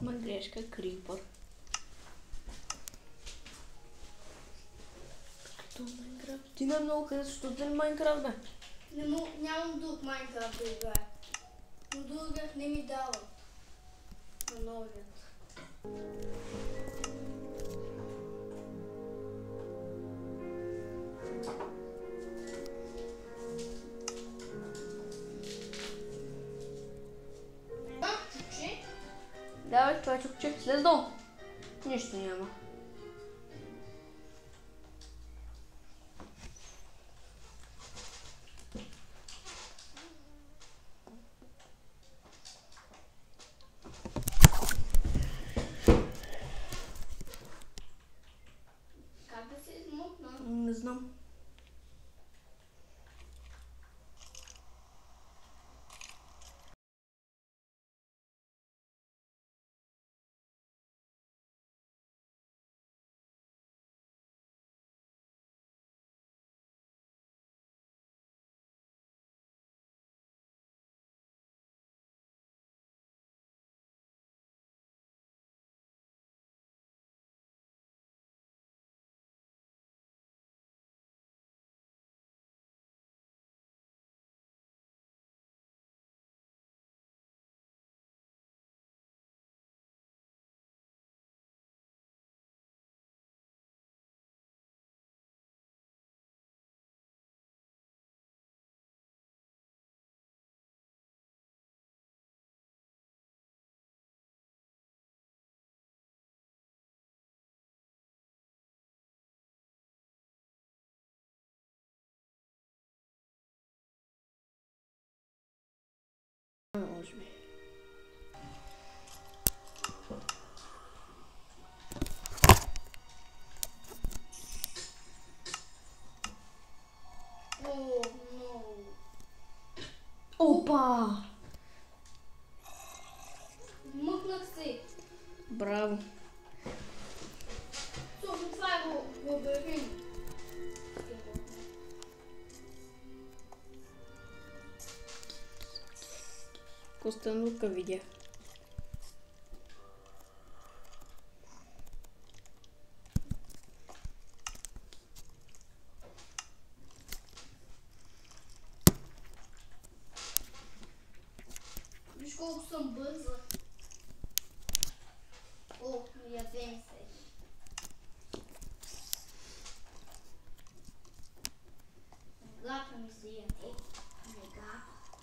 Ма грешка, крипър. Като Майнкрафт. Ти много харесваш този Майнкрафт, бе? Нямам друг Майнкрафт да играя. Но другият не ми дава. На новият. Чукче? Давай, това е чукче. Слез долу. Нищо няма. Как да се измъкна? Не знам. Може би. О, много. Опа! Мъкнах се. Браво. Точно това е лабиринт. Костанурка видя. Виж колко съм бърза. О, ядем се. Гата ми се яде. Нега.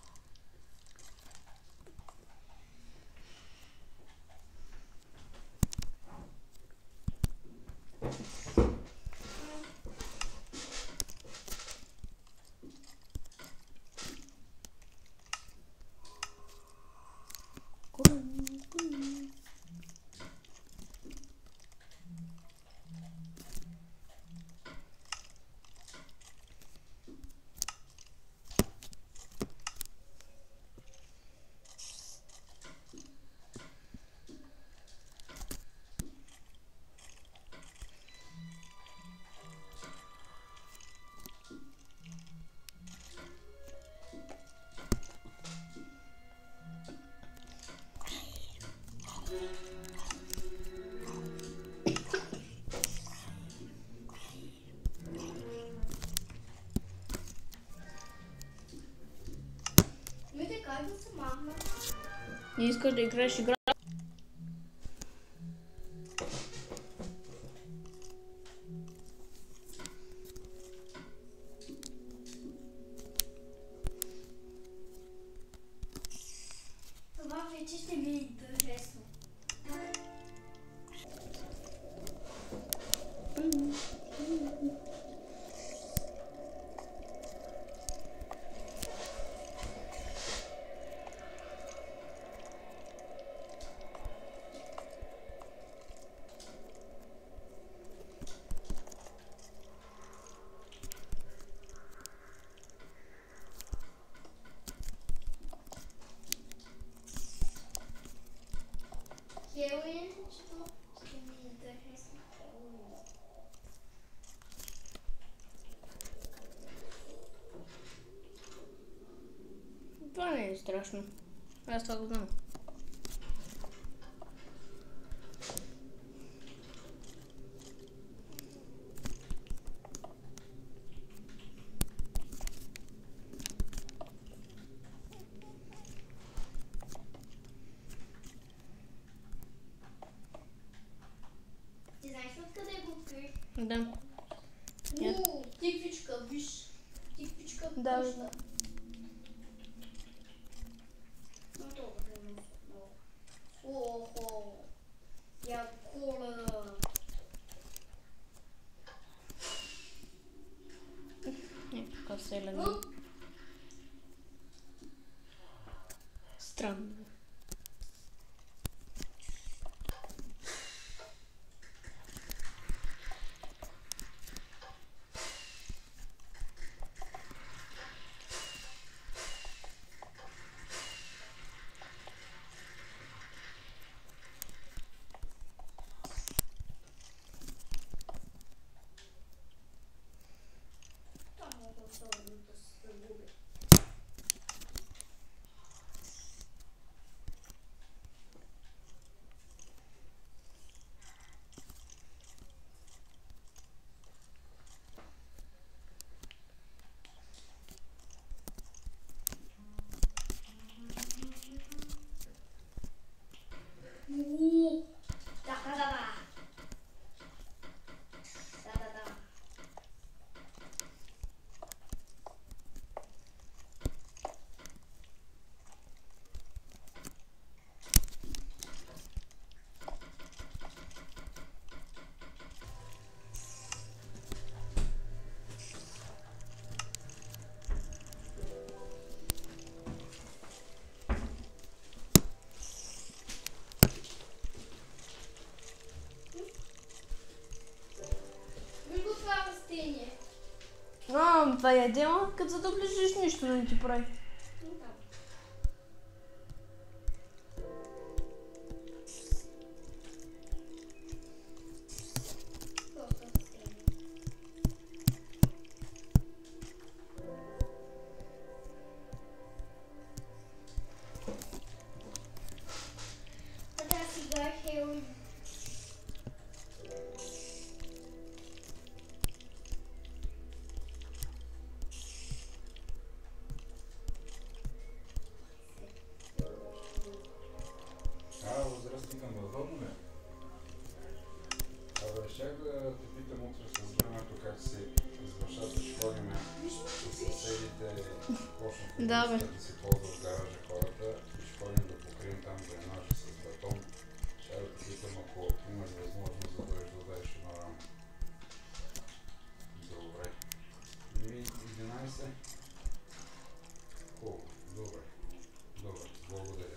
Мите, как да се махна? Не искаш да играеш игра? Това вече ще ми е интересно. Хелуин, що ще ми е интересно. Хелуин. Това не е страшно. Аз това го знам. Тиквичка, виж. Тиквичка Да, пъща. да. Но добре, много. Охо. Я Коледа. Някакъв селен. Странно. Там мога особено да се загубя. Да. Да. Виж го това растение. Това е дела, като за да ближиш нищо да не ти прави. Да. Просто растение. Така сега Хело. Възраст към възможно ли? Абе, щях да те питам утре с времето как си извършат, ще ходим с съседите, почнахме Да, бе. да си ползват гаража хората и ще ходим да покрием там дренажа с бетон. Ще да те питам, ако имаш възможност да бъдеш да дадеш едно рамо. Добре. 11. Хубаво. Добре. Добре. Благодаря.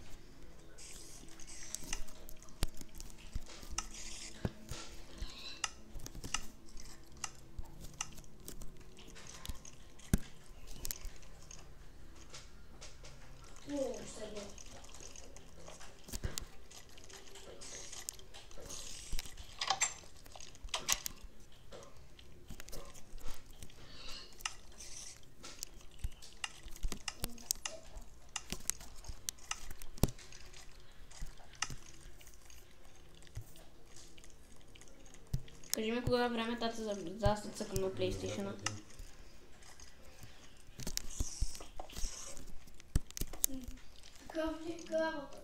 Сега. Кажи ми кога е време тата за да се цъкам на PlayStation. Какъв ли карата?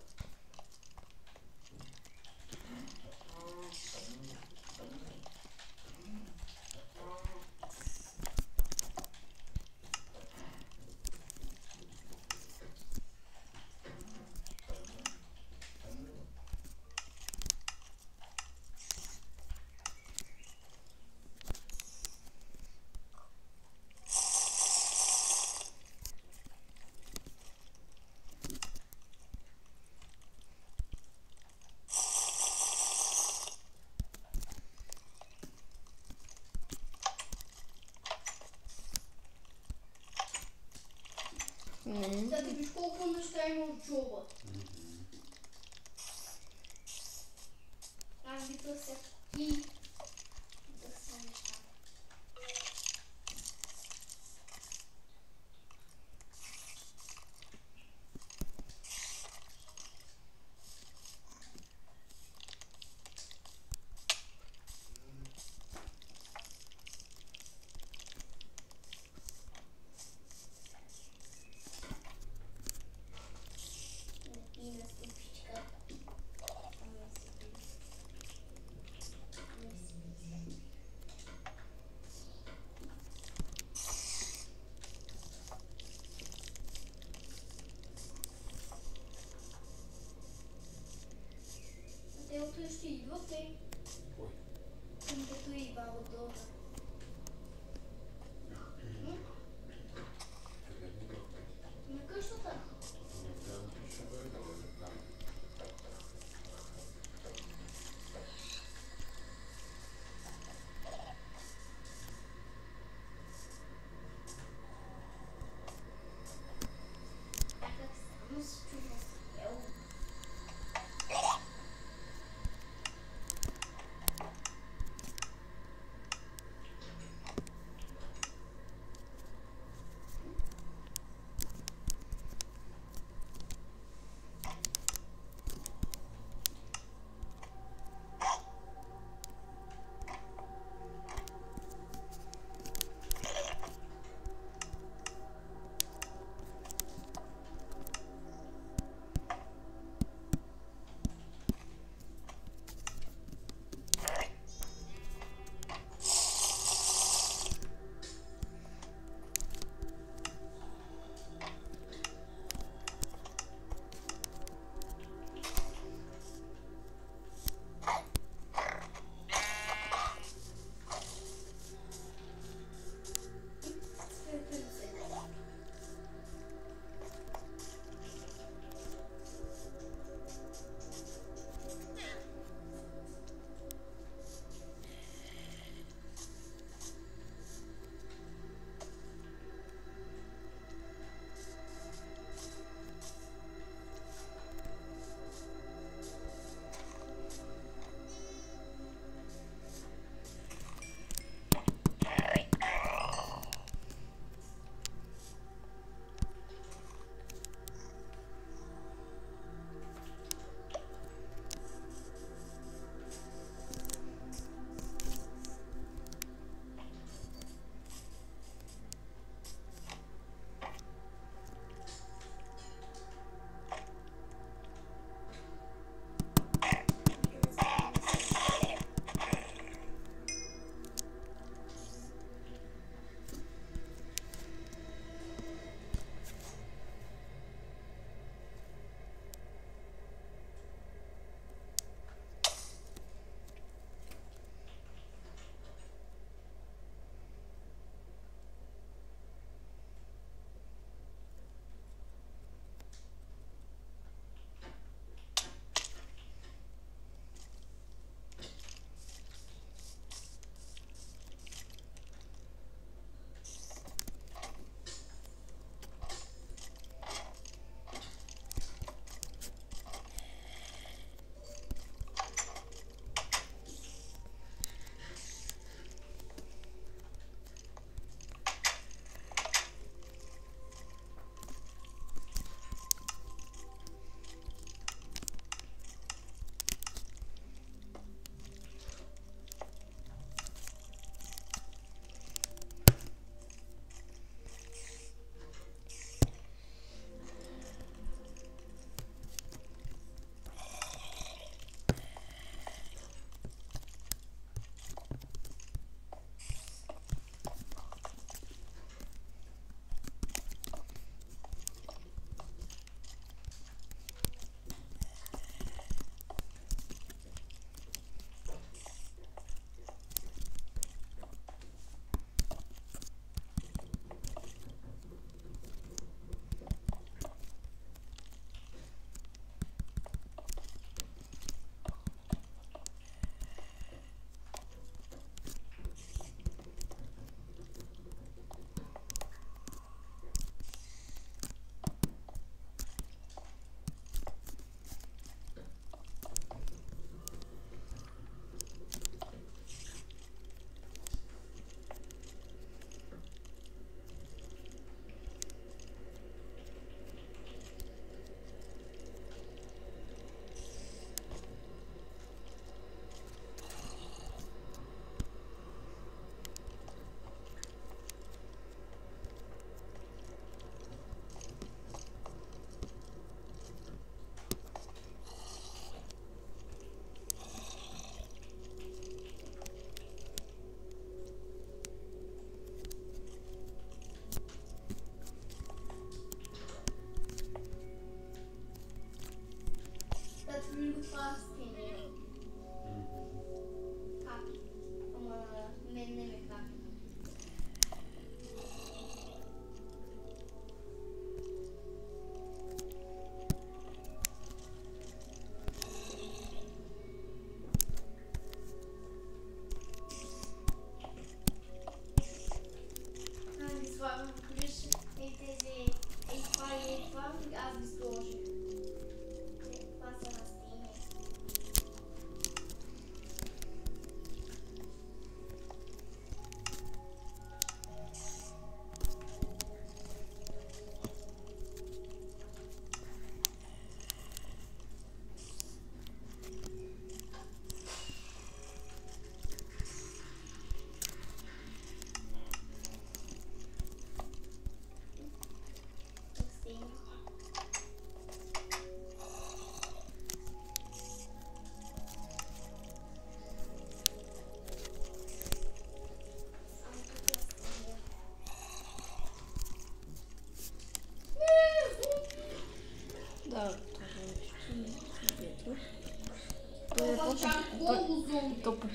Да ти виж колко неща има в джоба. Аз ги търся и търся неща. И на стъпичка. Voltei. Foi. Como que tu ia, Valodora? Къде ми дойде? На къщата. Не знам, че ще дойде, да не знам. Как само се чува.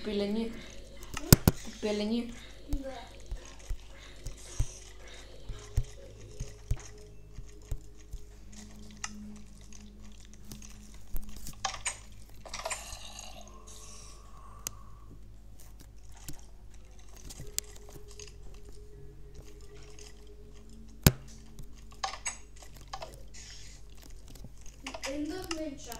Попелени. Попелени. Да. Ендермен чакчус.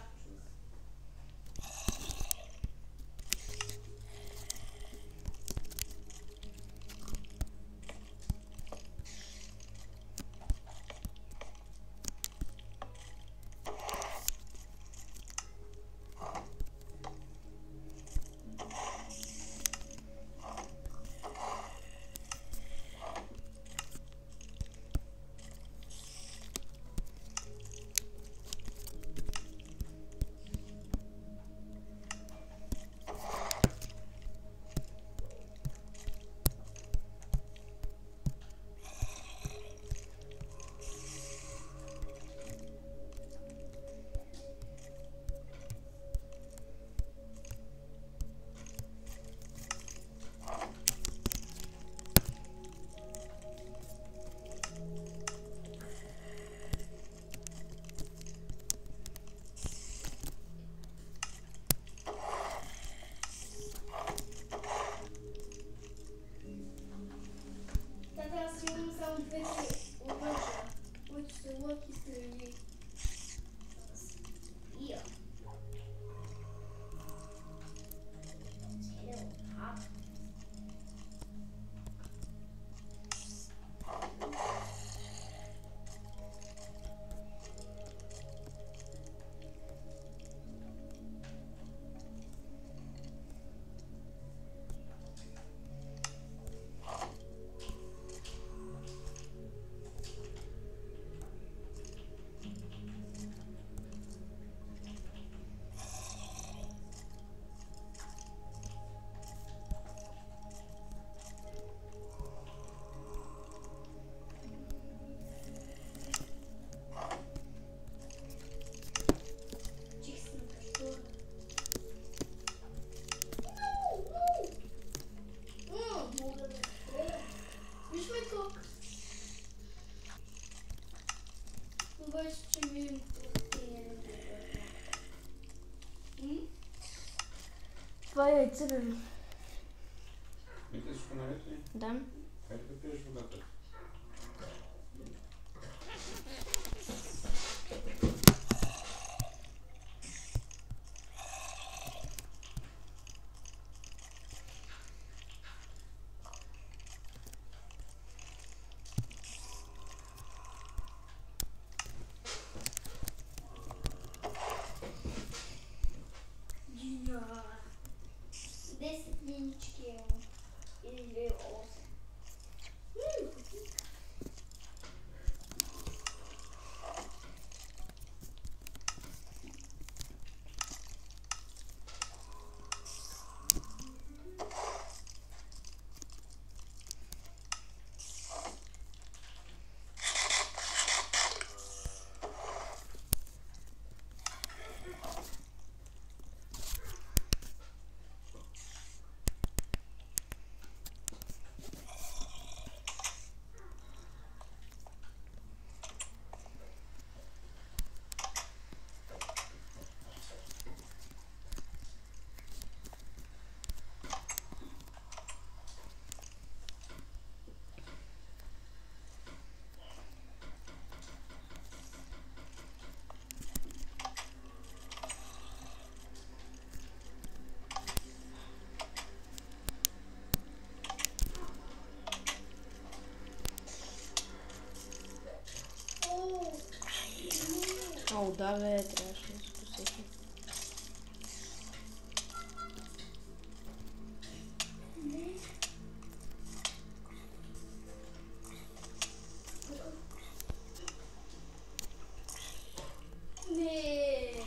Тата аз имам само двете оръжия, които са лък и стрели. Iya. Това е яйце, бе. Мите всичко наред ли? Да. Хайде да пиеш водата. Да. 10 линички имам. Или 8. О, да, бе, трябваше да се посети. Не.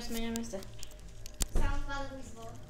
сменяме се. Само това да го изволя.